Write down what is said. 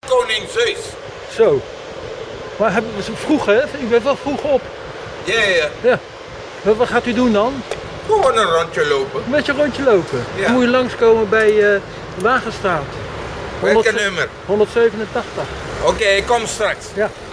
koning Zeus. Zo. Maar hebben we vroeg, hè? U bent wel vroeg op. Ja. Ja. Wat gaat u doen dan? Gewoon een rondje lopen. Met je rondje lopen. Ja. Dan moet je langskomen bij Wagenstraat. Welke nummer? 187. Oké, ik kom straks. Ja.